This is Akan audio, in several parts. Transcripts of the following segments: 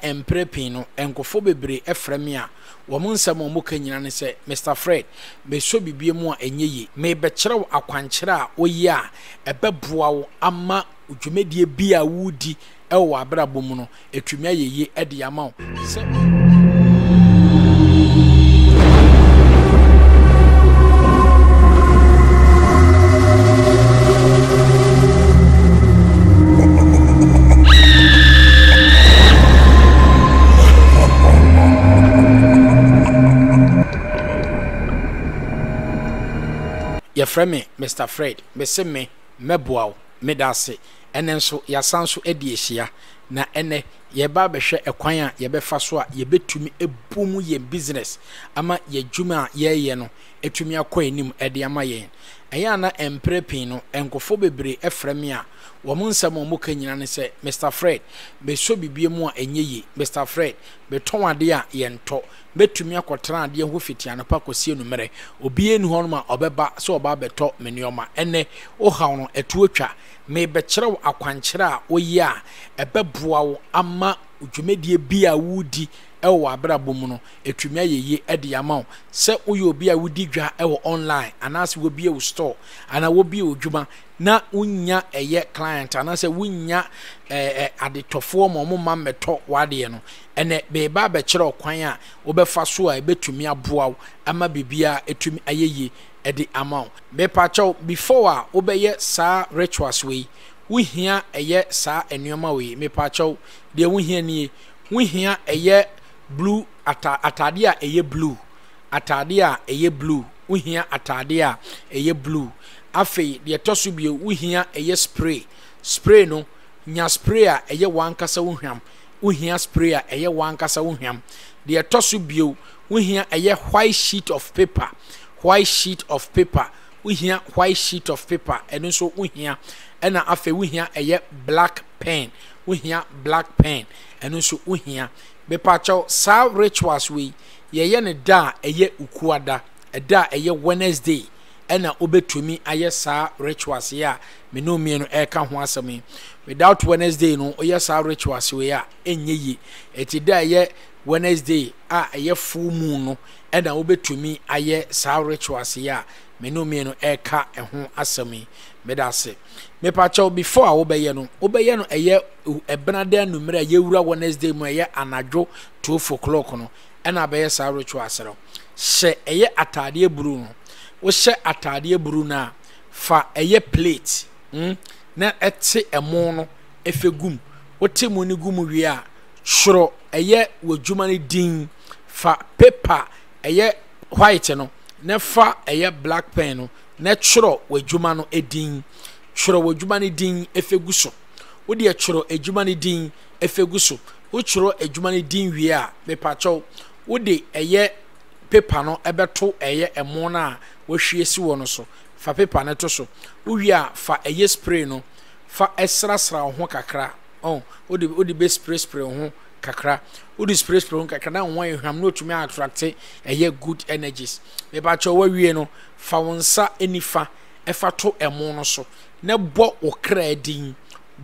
emprepin no enkofo bebre efreme a wo mo nsem mo kanyina ne se Mr. Fred me so bibie mu a enye yi me be kyerew akwankyere a oyi a ebeboa wo ama dwumedie bia wudi ewo abrabɔ mu no etwumi ayeye ede ama wo se ye frame Mr. Fred me se me meboa wo me dase ene nso yasanso edi ehia na ene ye ba behwe ekwan a ye befa so a ye betumi ebumu ye business ama ye dwuma ye no etumi akọ enim ede ama ye eya na emprepin no enkofo bebre efreme a wo mo nsem mo kanyina ne se Mr. Fred be so bibie mu a enye yi Mr. Fred be ton ade a ye nto betumi akọtran ade ho fitia no pa kosie numere obi enu ho no ma obeba so oba beto menioma ene o hawo no etuotwa me be kyerew akwankyere a oyi a ebeboa wo ama dwumedie bia wudi ewo abrabɔ mu no etwumi ayeye ede ama wo se oyi obi a wudi dwa ewo online anase wo bia wo store ana wo bia odwuma na unya eye client anase wunya adetofo mo ma meto wade no ene be ba be kyerew kwan a wo befa so a ebetumi aboa wo ama bibia etumi ayeye ede ama wo be pacho before a wo be ye sa rituals we wuhia eye sa enuoma we me pacho de wuhia ni wuhia eye blue atade a eye blue atade a eye blue wuhia atade a eye blue afei de toso bio wuhia eye spray no nya spray a eye wankasa wuhwam wuhia spray a eye wankasa wuhwam de toso bio wuhia eye white sheet of paper wuhia white sheet of paper eno so wuhia ena afei wuhia eye black pen eno so wuhia be pacho sa rituals we ye ne da eye ukuada da eye Wednesday ena obetumi aye sa rituals ya me no mie no eka ho asemi without Wednesday no oye sa rituals we ya enye yi eti da eye Wednesday a eye full moon no ena obetumi aye sa rituals ya me no mie no eka ho asemi me da se me pacho before obeye no eye ebenade numere ye wura Wednesday mu eye anadwo 12 o'clock no ena be sa rituals ro hye eye atade buru no wo hye atade buru na fa eye plate na ete emo no efegum wo te mu ni gum wi a hworo eye wodwuma ni din fa paper eye white no na fa eye black pen no na hworo wodwuma no edin hworo wodwuma ni din efeguso wo de hworo edwuma ni din efeguso wo hworo edwuma ni din wi a me pacho wo de eye paper no ebeto eye emo na wo hwie si wo no so fa paper na to so wo wi a fa eye spray no fa esrasra ho kakra wo de be spray ho kakra wo de spray ho kakra na won ehwam no tumi attract eye good energies me ba cho wo wi no fa wonsa enifa efa to emo no so na bo wo kradin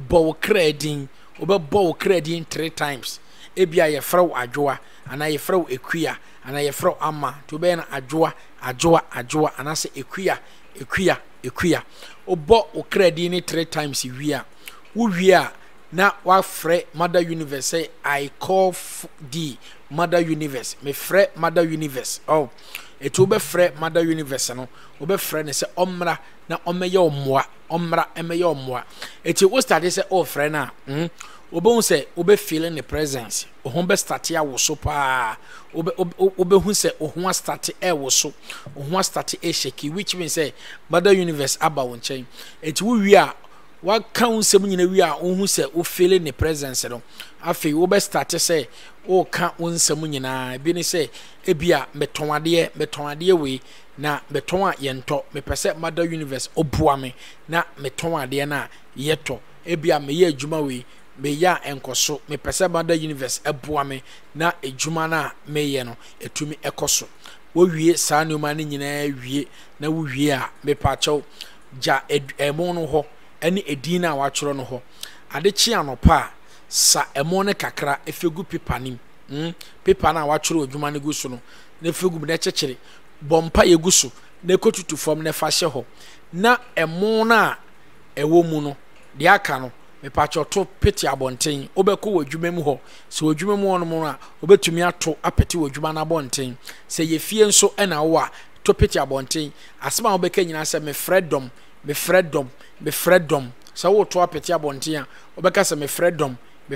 obebo wo kradin 3 times ebia ye fraw adwoa ana ye fraw ekuya ana ye fraw ama to be na adwoa ana se ekuya obo wo kradin 3 times wia wo wia na wa frɛ Mother Universe say I call the Mother Universe me frɛ Mother Universe eto be frɛ Mother Universe no wo be frɛ ne se omra na omeye ommoa omra emeye ommoa eti wo start say frɛ na obehun say obe feeling the presence ohun be start ya wo so pa obehun say ohun start wo so ohun start shake which means say Mother Universe aba won chen eti wo wi a wa kan sem nyina wi a ohun say o feeling the presence no afi wo be start say o ka won sem nyina bi ni say ebia metonade we na beton a yento me pese Mother Universe oboa me na meton ade na yeto ebia me ye adwuma we me ya enkoso me pese Mother Universe eboa me na adwuma na me ye no etumi ekoso wo wie saa numa ne nyina wie na wo wie a me pacho ja emo no ho ene edina wa tworo no ho ade chi anopa sa emo ne kakra efegu paper nim paper na wachoro adwuma ne gu so no na fegu na chechire bompa yegu so na kotutu fam na fa hye ho na emo na ewo mu no de aka no me pa choto peti abonten obekọ wadwuma mu ho se wadwuma mu ono mu a obetumi ato apeti wadwuma na abonten se ye fie nso na wo a to peti abonten asema obeka nyina se me freedom se wo to apeti abonten a obeka se me freedom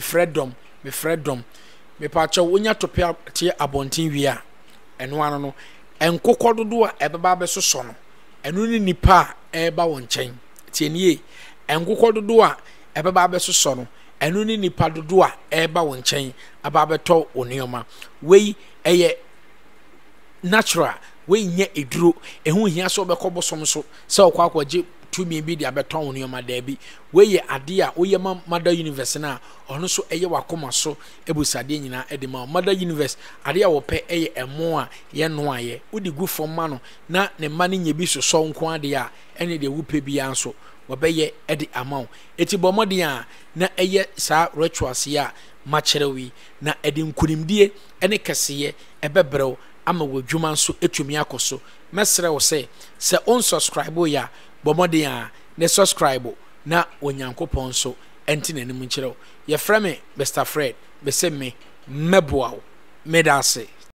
me pa cho wonya to peti abonten wi a eno ano no enkokọ dodo a ebeba besoso no eno ni nipa eba wo nchen tienie enkokọ dodo a ebeba abesoso no eno ni nipa dodo a eba wo nchen aba abeto onioma wei eye natural wei nye eduro ehu hia so obekọ bosom so se okwa akwaje tumi bi de abeto onioma da bi wei ye ade a oye ma mother universe na ono so eye wakoma so ebusade nyina edema mother universe ade a wo pe eye emo a ye no aye odi gu fom no na ne ma ne nye bi so so nko ade a ene de wo pe bi anso wabeye edi amount eti bomodi a na eye sa rituals ya macherewi na edi nkunimdie ene keseye ebebrew ama wadwuma nso etumi akoso mesre wo se unsubscribe ya bomodi a ne subscribe na onyankopon so enti nanim ncherew ye frame Mr. Fred be se me meboa medase